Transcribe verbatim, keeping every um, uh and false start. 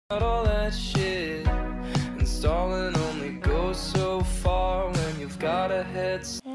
all that shit. Installing only goes so far when you've got a head start.